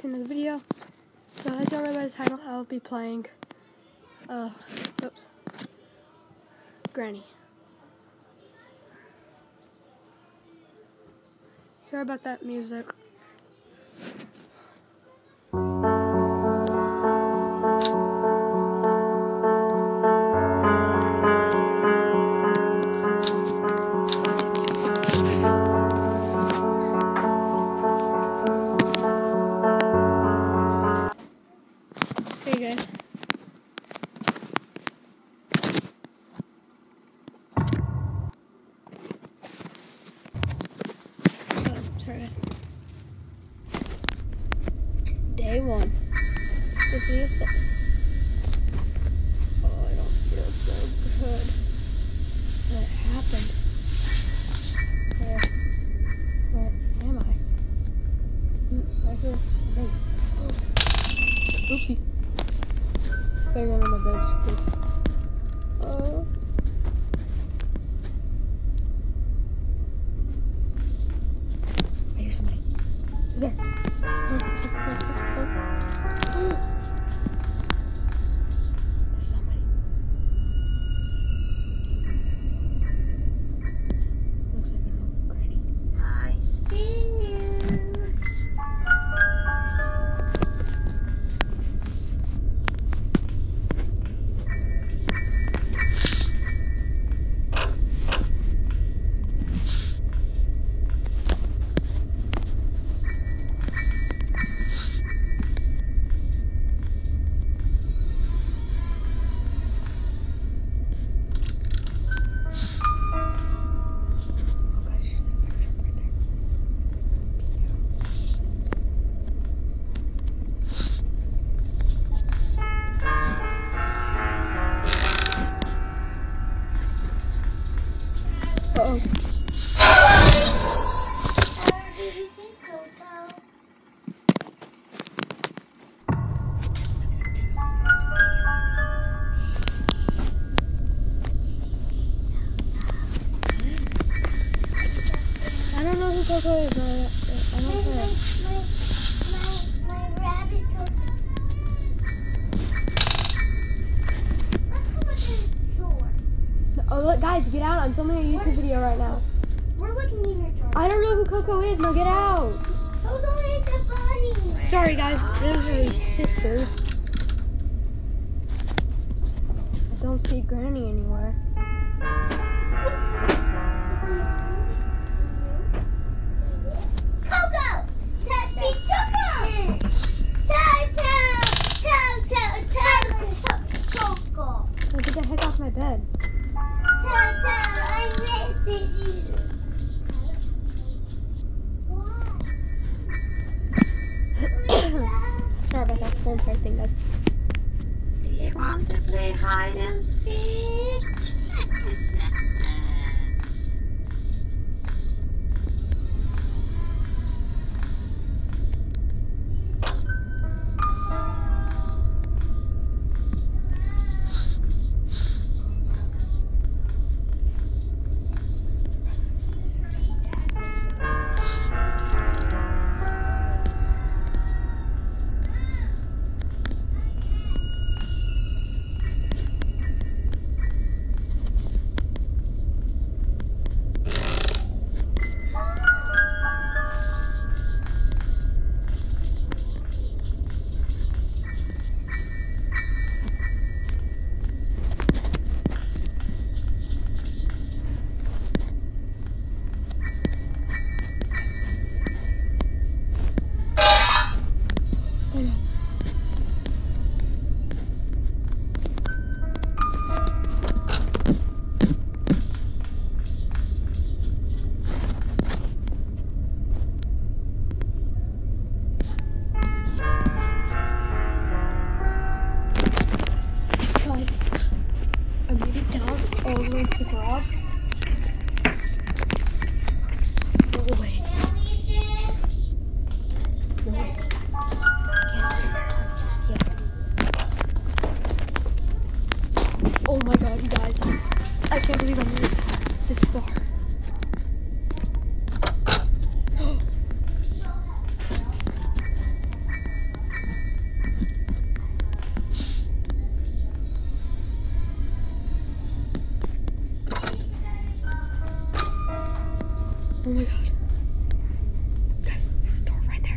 to another video. So as you already by the title, I'll be playing Granny. Sorry about that music. Hey guys. Sorry guys. Day 1. This video started. Oh, I don't feel so good. What happened? Where am I? Where's your face? Oopsie. Better get on my bed, just please. Oh. I hear somebody. Who's there? There's somebody. Looks like an old granny. I see you. Uh-oh. I don't know who Coco is. I don't know. My rabbit Coco. Let's go look in the drawer. Oh, look, guys, get out. I'm filming a YouTube video right now. We're looking in your drawer. I don't know who Coco is. Now get out. Coco is a bunny. Sorry, guys. Those are his sisters. I don't see Granny anywhere. Coco! He took him! Coco! Now get the heck off my bed. I missed you. Sorry about that phone tag thing, guys. Do you want to play hide and seek? all the way into the garage. No way. No way, guys. I can't start the car just yet. Oh my god, you guys. I can't believe I made it this far. my god. Guys, there's a door right there.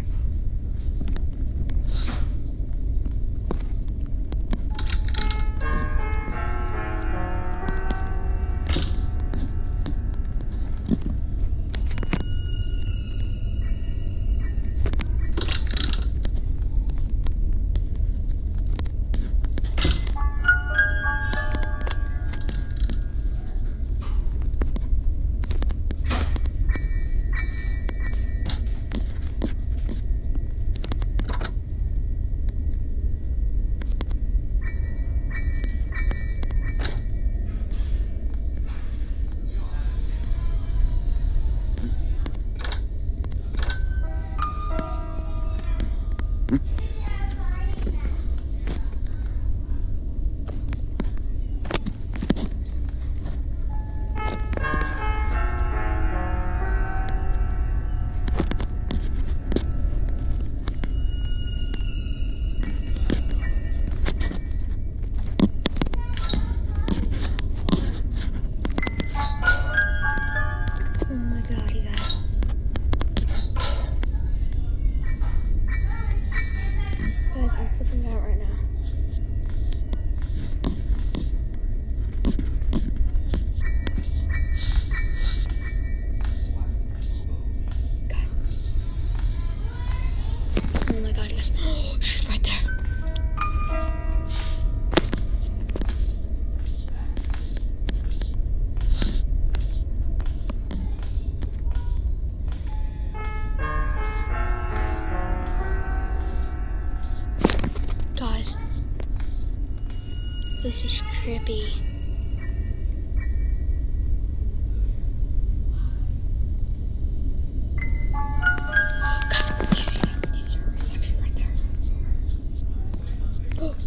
I'm flipping out right now. Guys. Oh my god, guys. Oh, she's right there. Guys, this is creepy. Guys, do you see that? Do you see her reflection right there? Oh.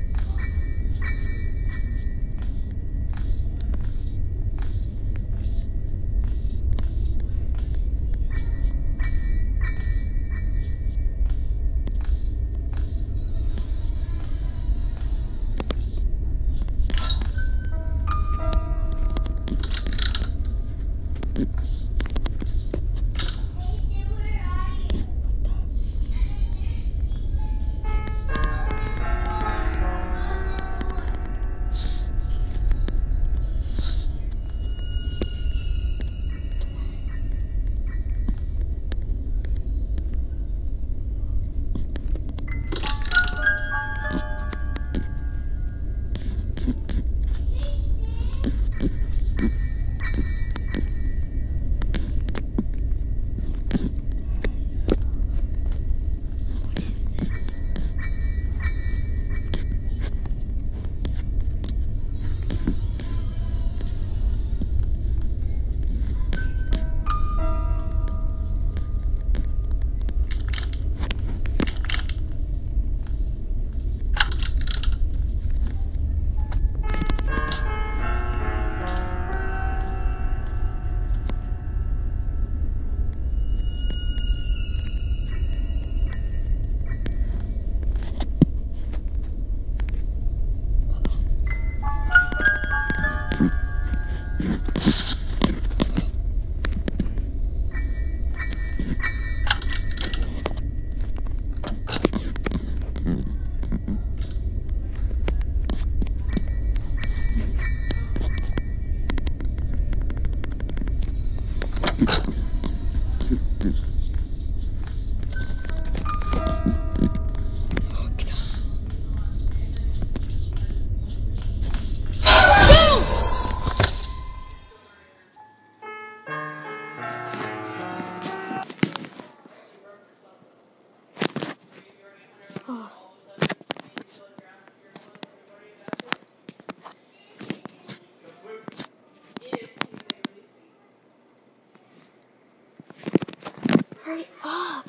Hurry up!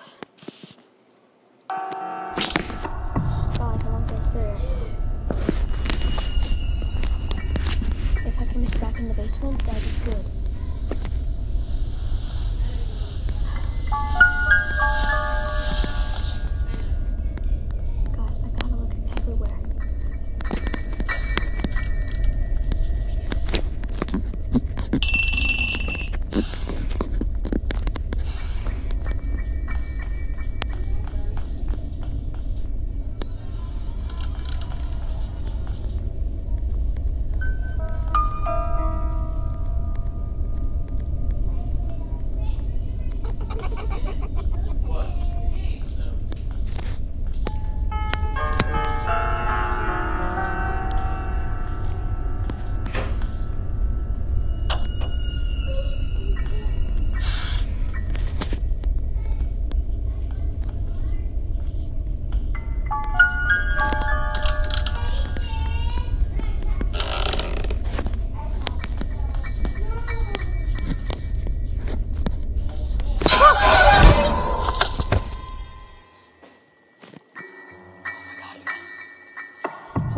Guys, I won't get through. If I can make it back in the basement, that'd be good. Guys, I gotta look everywhere.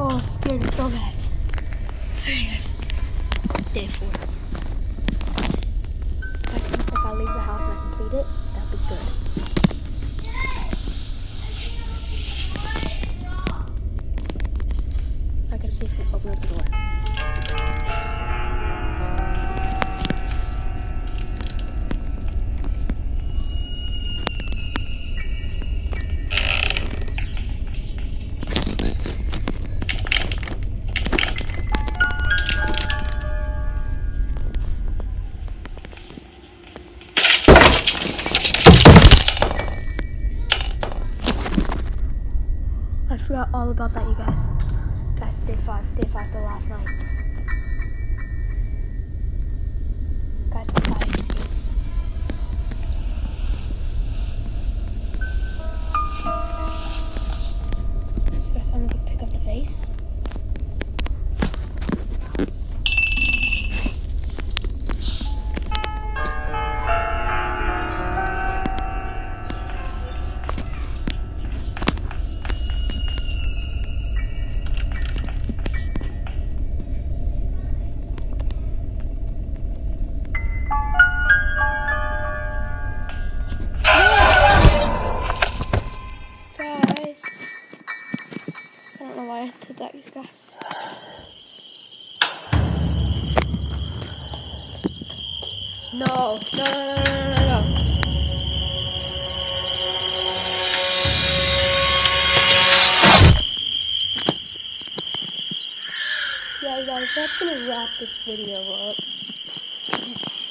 Oh, it scared me so bad. Day 4. If I leave the house and I complete it, that'd be good. I can see if I can open up the door. I forgot all about that, you guys. Guys, day 5, the last night. Guys, we gotta escape. So guys, I'm gonna go pick up the vase. Guys, I don't know why I did that, you guys. No. Yeah, guys, that's gonna wrap this video up. It's